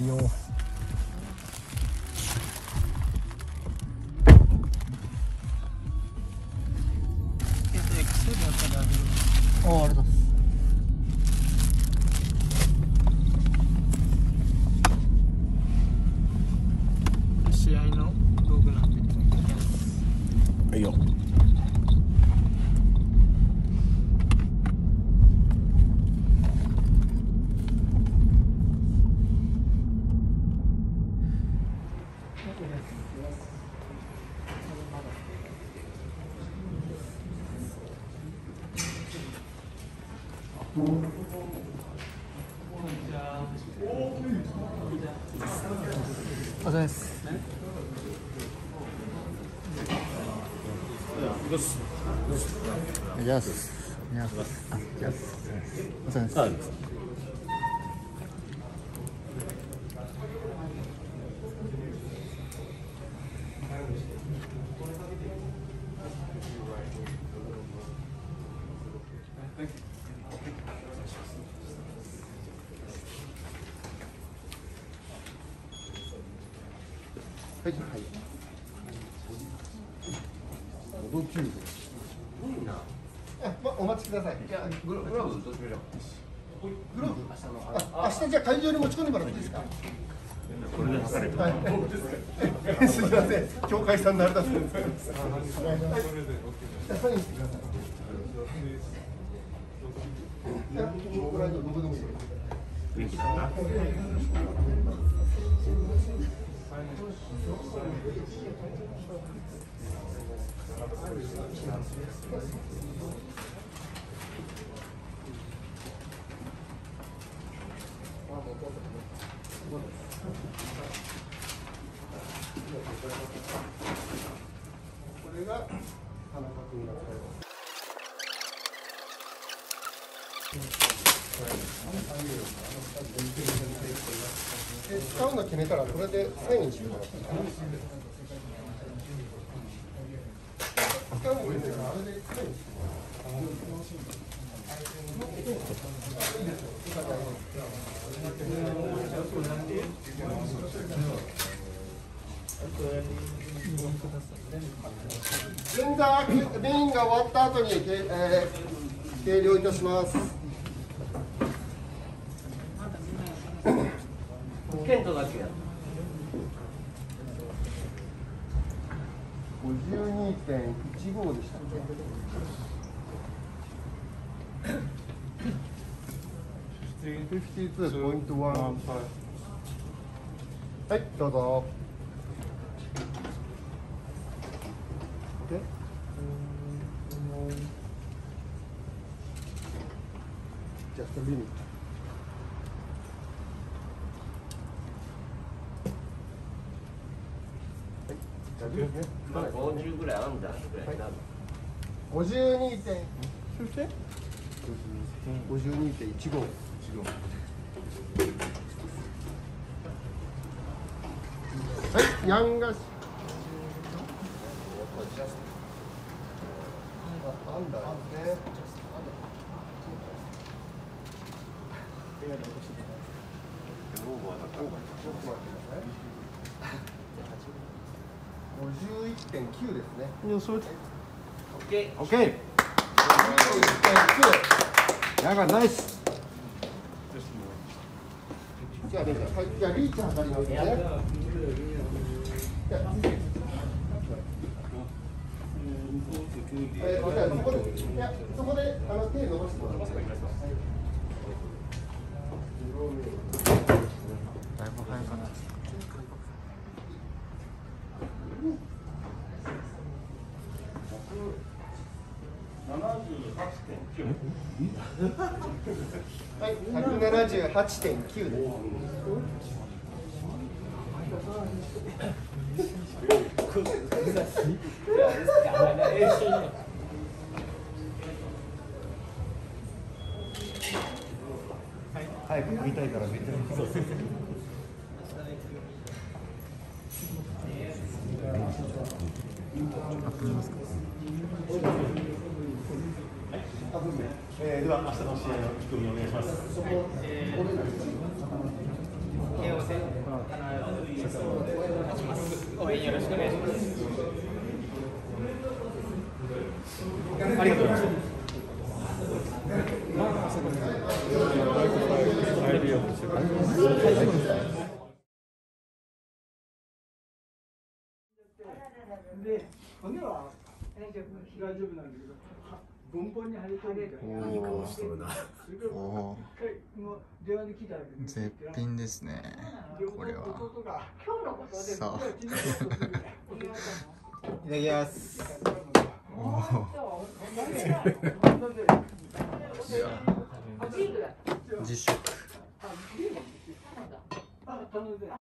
いよ。ああ、ありがとうございます。 試合の道具なんで。 はいよ。お疲れ様です。Yes. Yes. Yes. お疲れ様です。はい、はい。お待ちください。 グローブどうしましょう。 グローブ。明日じゃあ会場に持ち込んでもらっていいですか。 これで測れる。 はい。すみません。協会さんなるだそうです。サインしてください。 元気だな。 これが田中君が使います。使うの決めたらこれでサインしてもらっていいかな。使うの決めたらあれでサインしてもらって前座メインが終わった後に計量いたします。 ケントだけや。 52.15でしたっけ。52.1。はい、どうぞ。Just a minute. まあ50ぐらいあんだぐらいな。 52点。そして52.15。はい、ヤンガシ。アンダーですね。51.9ですね。 オッケー。 オッケー。51.9。ヤンガナイス。じゃあリーチ測りますね。そこで手伸ばしてもらって。だいぶ早かった。はい、178.9です。早く食いたいからめっちゃそう。 では明日の試合の意気込みをお願いします。 よろしくお願いします。 ありがとうございます。 で、骨は大丈夫なんだけど、ボンボンに腫れてるみたいな。いい顔しとるな。 おお、 電話で聞いたら絶品ですね。これは。さあ。 いただきます。 おお。いや。自食。